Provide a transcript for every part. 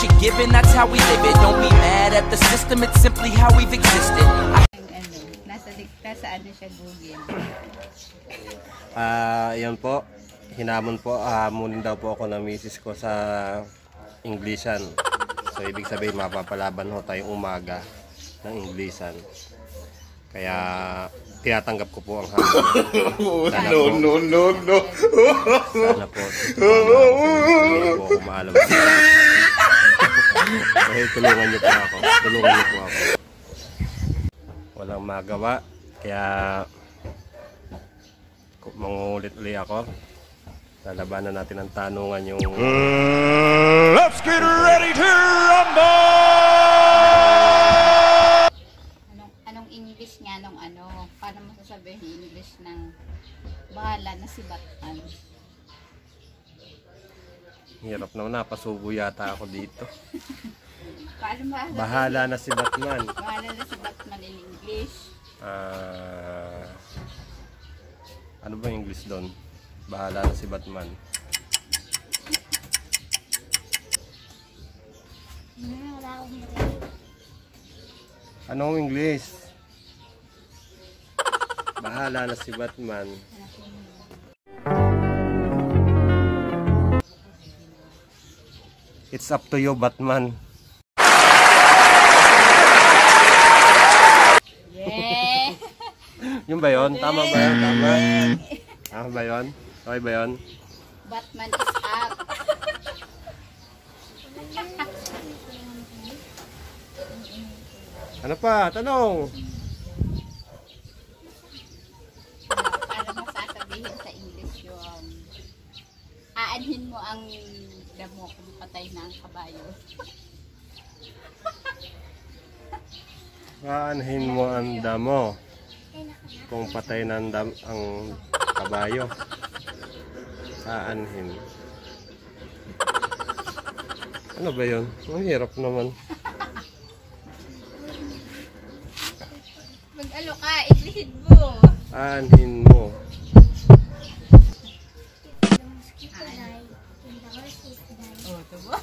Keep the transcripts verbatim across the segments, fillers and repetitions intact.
you're given, that's how we live it. Don't be mad at the system, it's simply how we've existed. I ano, nasa nasa ano siya Google. Ah, uh, yan po. Hinamon po, hamunin daw po ako ng misis ko sa Englishan. So ibig sabihin mapapalaban ho tayong umaga ng Englishan. Kaya tinatanggap ko po ang hamon. Sana no, po, no, no, no. Sana po. Hindi po ako maalam. Kaya tulungan niyo po ako. Tulungan niyo po ako. Walang magawa. Kaya mangulit-uli ako. Lalabanan natin ang tanungan yung... Uh, let's get ready to rumble! Anong, anong English nga nung ano? Paano mo sasabihin English ng bahala na si Batman? Hirap naman, napasubo yata ako dito. Paano ba? Bahala na si Batman. Bahala na si Batman in English. Ah... Uh, ano ba yung English doon? Bahala na si Batman. Anong English? Bahala na si Batman. It's up to you, Batman. Yeah. Yung ba yun? Tama ba yun? Tama? Tama ba yun? Okay ba yun? Batman is up. Ano pa? Tanong! Paano mo sasabihin sa English yung aanhin mo ang damo kung patay na ang kabayo? Aanhin mo ang damo kung patay na ang, dam ang kabayo. Aanhin. Ano ba yun? Ang hirap naman. Mag-alo ka, Englishin mo. Aanhin mo. Oh, ito mo.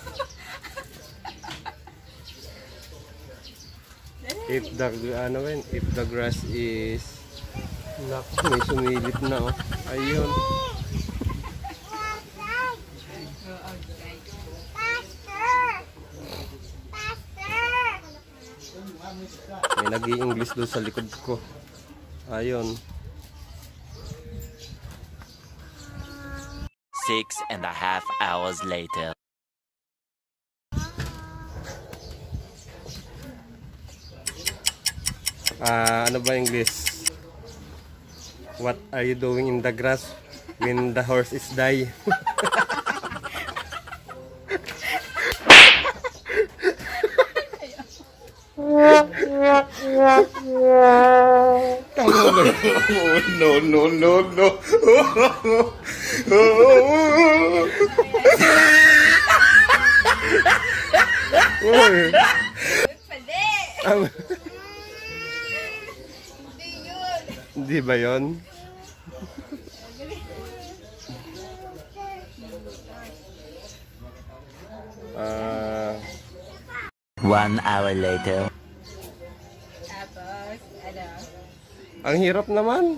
If the, ano ba yun? If the grass is... Naku, may sumilip na oh. Ayun. May nag-i-English doon sa likod ko. Ayun. Six and a half hours later. Ah, ano ba English? What are you doing in the grass when the horse is die? No, no, no, no. Uy. Pwede! Ang- Hindi yun. Hindi ba yun? Ah... One hour later. Tapos, ano? Ang hirap naman.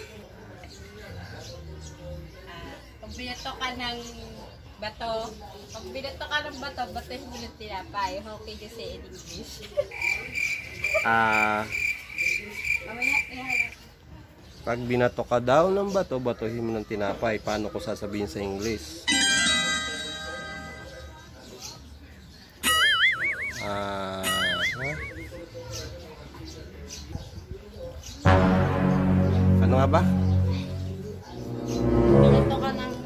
Ah, pag binato ka ng bato, pag binato ka ng bato, batohin mo ng tinapay. How can you say in English? Ah... Mamaya, ihahanap. Pag binato ka daw ng bato, batuhin mo ng tinapay. Paano ko sasabihin sa English? Ah... huh? Ano nga ba? Binato ka ng...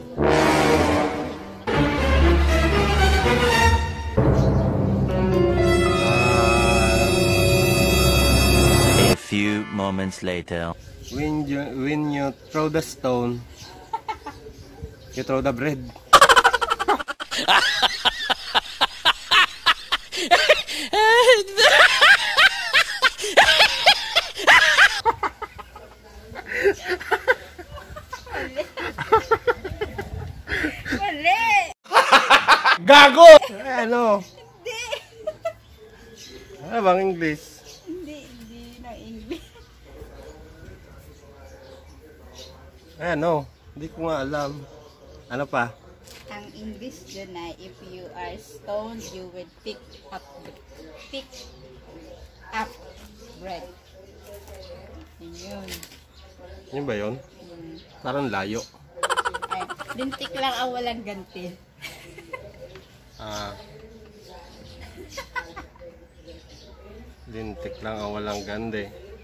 A few moments later. When you, when you throw the stone, you throw the bread. Mali! Gago! Ano? Hindi! Ano bang English? Hindi, hindi na English. Ano? Hindi ko nga alam. Ano pa? Ang English dun ay, if you are stoned, you will pick up pick up bread. Yun yun. Yun ba yun? Hmm. Parang layo. Ay, lintik lang ang walang ganti. Ah. Lintik lang ang walang gande.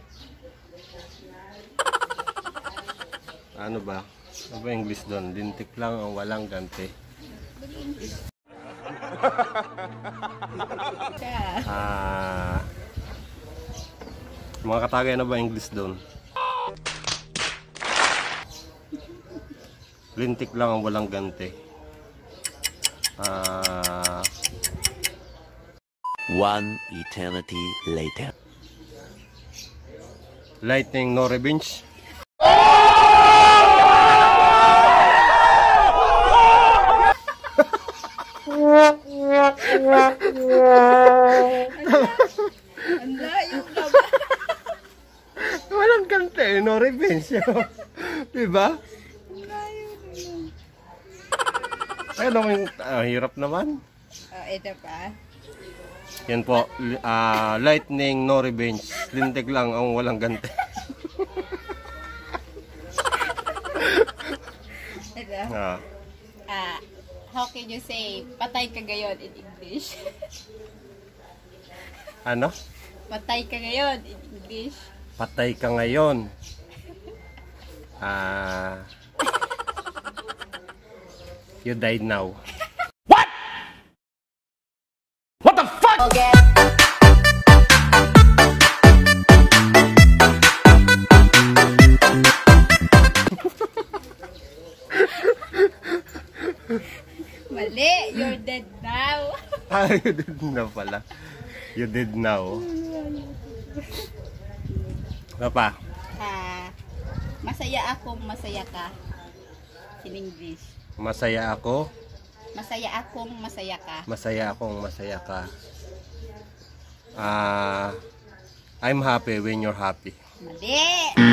Ano ba? Ano ba English doon? Lintik lang ang walang gante. Ah. Mga katagay na ba English doon? Lintik lang ang walang gante. Ah. One eternity later. Lightning no revenge. Ang layo na ba? Walang kante, no revenge. Diba? Ang layo na yun. Ay, naman, ah, hirap naman. Oh, ito pa. Yan po, li- ah, lightning no revenge. Lintik lang ang walang gante. Ito. Ah. Ah, how can you say patay ka ngayon in English? Ano? Patay ka ngayon in English. Patay ka ngayon. Ah. You died now. Mali, you're dead now. Ah, you did now pala. You did now. Ano pa? Ah, masaya akong masaya ka in English. Masaya ako. Masaya akong masaya ka. Masaya akong masaya ka. Ah, I'm happy when you're happy. Mali.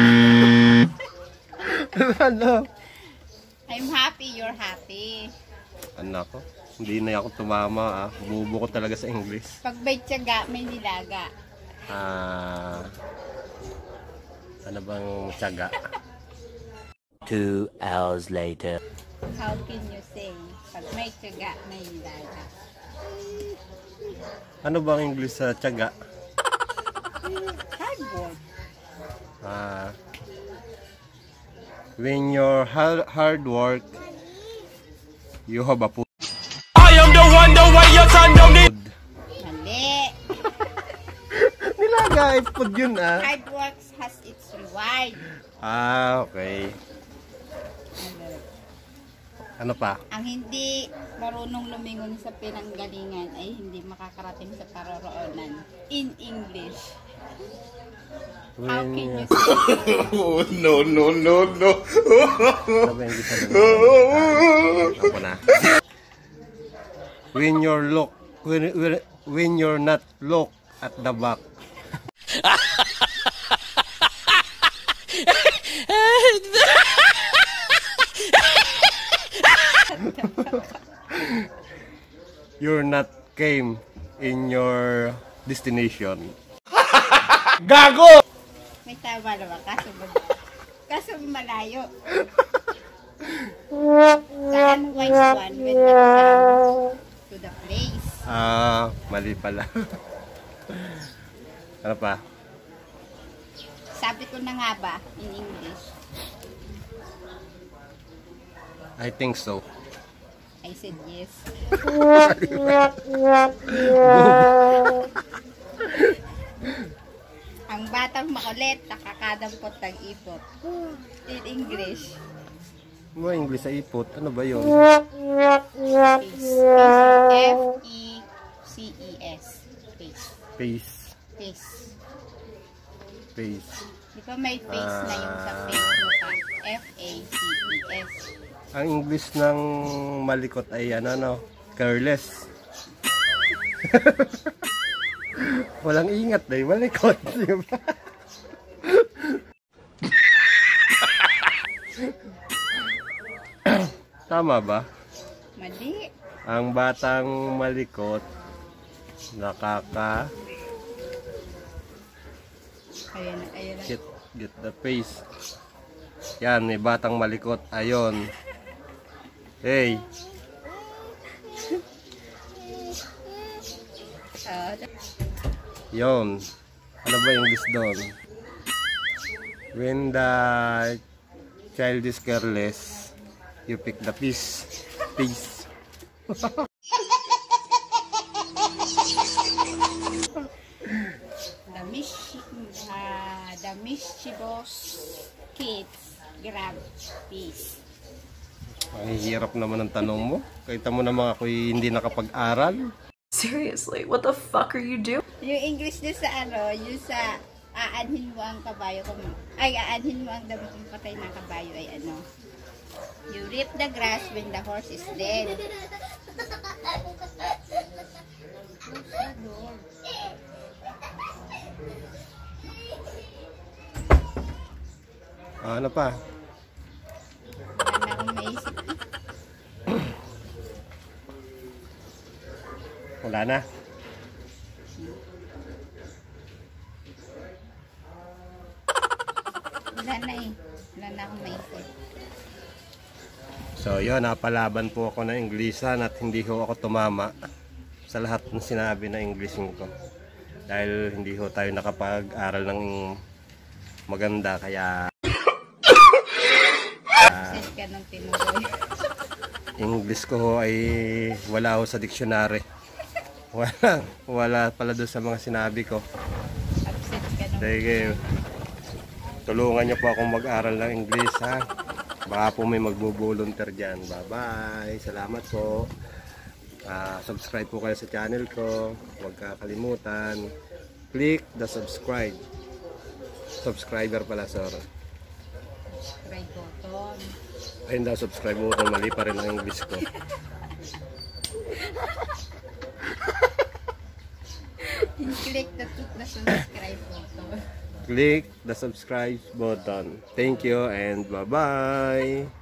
Ano? I'm happy, you're happy. Anak ko, hindi na ako tumama ah. Bubo ko talaga sa English. Pag may tiyaga, may nilaga. Ah, ano bang tiyaga? Two hours later. How can you say pag may tiyaga, may nilaga? Ano bang English sa tiyaga? Hard word. Ah, when you're hard, hard work, you have a food. I am the one, the way your son don't need. Mali. Nilaga, ay food yun ah. Hard work has its reward. Ah, okay. Ano pa? Ang hindi marunong lumingon sa pinanggalingan ay hindi makakarating sa paroroonan. In English. How can you say? Oh, no, no, no, no. Ano ba English sa ah, ako na. When you're look, when, when, when you're not look at the back. You're not came in your destination. Gago! May tama naman. Kaso, kaso malayo. Saan wise one when you come to the place? Ah, mali pala. Ano pa? Sabi ko na nga ba in English? I think so. I said yes. Ang batang makulit, nakakadampot ng ipot. In English. Ano ba English sa ipot? Ano ba yun? Face. F E C E S. Face. Face. Face. Face. Di ba may face na yung sa face mo ka? F A C E S. Ang English ng malikot ay ano, no? Careless. Walang ingat dahil malikot. Diba? Tama ba? Mali. Ang batang malikot nakaka Ayan, ayan. get, get the face. Yan, may batang malikot. Ayon. Hey. Uh, Yon. Ano ba English doon? When the child is careless, you pick the piece. Piece. the, mis uh, the mischievous kids grab peace. Ang hirap naman ang tanong mo. Kita mo naman ako'y hindi nakapag-aral. Seriously, what the fuck are you doing? Yung English na sa ano, yung sa aanhin mo ang kabayo kung ay aanhin mo ang damit ng patay ng kabayo ay ano. You rip the grass when the horse is dead. Ah, ano pa? Wala na akong maisip. Wala na. Wala na eh. Wala na akong maisip. So yun, napalaban po ako ng Inglesan at hindi ho ako tumama sa lahat ng sinabi na Englishin ko. Dahil hindi ho tayo nakapag-aral ng maganda, kaya Set ka ng tinuloy. English ko ho ay wala ho sa dictionary. Wala, wala pala doon sa mga sinabi ko. Upset ka ng Sige, tulungan niyo po akong mag-aral ng English, ha. Baka po may magbo-volunteer dyan. Bye-bye. Salamat po. Uh, subscribe po kayo sa channel ko. Huwag kakalimutan. Click the subscribe. Subscriber pala, sorry. subscribe button. Ayun daw, subscribe button. Mali pa rin ang English ko. Click the, the subscribe button. Click the subscribe button. Thank you and bye-bye.